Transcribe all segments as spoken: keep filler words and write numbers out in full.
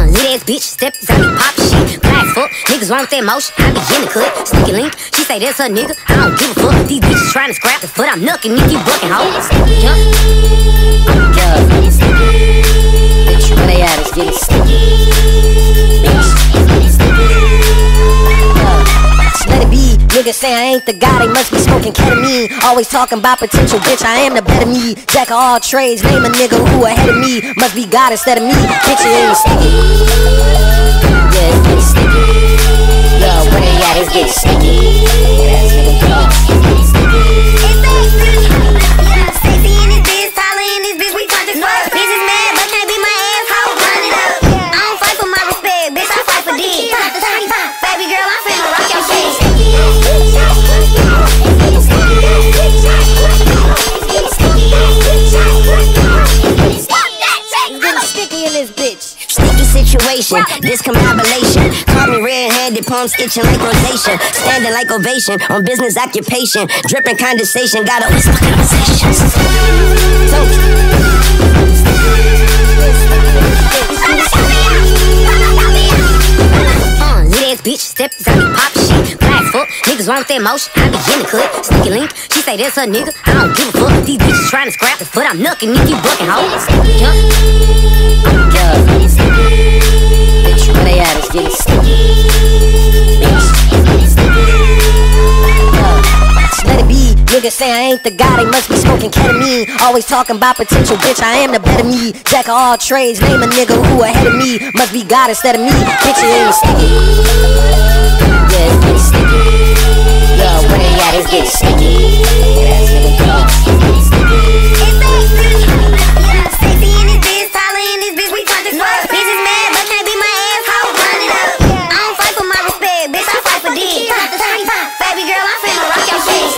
Uh, lit ass bitch, step inside me, pop shit. Glass fuck, niggas want that motion. I be in the cut, sneaky link. She say that's her nigga. I don't give a fuck. These bitches trying to scrap the foot. I'm knucking if you bucking hoes. Yeah. Yeah. Bitch, where they at? It's getting sticky. Let it be, niggas say I ain't the guy, they must be smoking ketamine. Always talking about potential, bitch, I am the better me. Jack of all trades, name a nigga who ahead of me. Must be God instead of me, bitch, it ain't sticky. Yeah, it's getting sticky. Yo, where they at, it's getting sticky. Sexy in this bitch, taller in this bitch, we talk this fuck. Bitches mad, but can't be my asshole, run it up. I don't fight for my respect, bitch, I fight for dick. Baby girl, I'm finna rock your shit. Sticky in this bitch. Sticky situation, this combination. Caught me red-handed, palms itching like rotation. Standing like ovation, on business occupation. Dripping condensation, got a whisper conversations. Uh, lit ass bitch, step inside me, pop shit. Glass fuck, niggas want that motion. I be in the cut, sneaky link. She say that's her nigga. I don't give a fuck. These bitches trying to scrap the foot. I'm knucking if you bucking hoes. Yeah. Yeah. Bitch, where they at? It's getting sticky. Let it be, niggas say I ain't the guy, they must be smoking ketamine. Always talking about potential, bitch, I am the better me. Jack of all trades, name a nigga who ahead of me. Must be God instead of me, bitch, it ain't sticky. Yeah, it's getting sticky. Yo, where they at? It's getting sticky. Sexy in this bitch, taller in this bitch, we talk this fuck. Bitches mad, but can't be my asshole, run it up. I don't fight for my respect, bitch, I fight for dick. Baby girl, I'm finna rock your shit.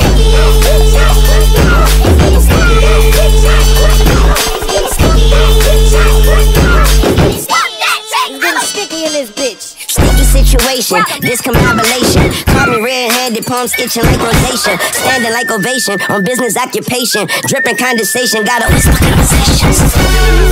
Sticky in this bitch. Sticky situation, this combination. Caught me red-handed, palms itching like rotation. Standing like ovation, on business occupation. Dripping condensation, got a whisper conversations.